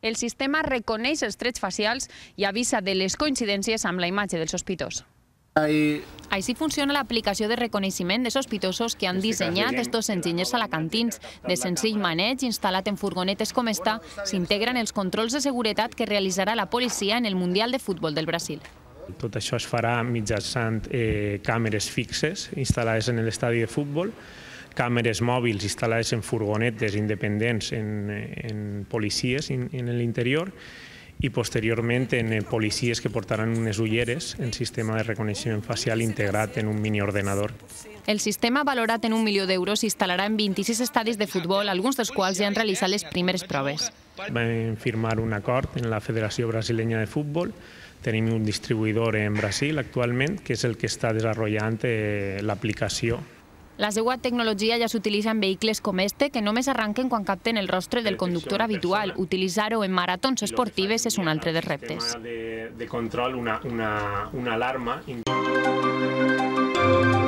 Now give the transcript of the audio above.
El sistema reconeix els trets facials i avisa de les coincidències amb la imatge del sospitós. Així funciona l'aplicació de reconeixement de sospitosos que han dissenyat estos enginyers alacantins. De senzill maneig, instal·lat en furgonetes com esta, s'integren els controls de seguretat que realitzarà la policia en el Mundial de Futbol del Brasil. Tot això es farà mitjançant càmeres fixes instal·lades en l'estadi de futbol, càmeres mòbils instal·lades en furgonetes independents en policies en l'interior i posteriorment en policies que portaran unes ulleres en sistema de reconeixement facial integrat en un miniordenador. El sistema, valorat en 1 milió d'euros, s'instal·larà en 26 estadis de futbol, alguns dels quals ja han realitzat les primeres proves. Vam firmar un acord en la Federació Brasilenya de Futbol. Tenim un distribuïdor en Brasil actualment, que és el que està desenvolupant l'aplicació. La seva tecnologia ja s'utilitza en vehicles com este, que només arranquen quan capten el rostre del conductor habitual. Utilitzar-ho en maratons esportives és un altre dels reptes. De control, una alarma.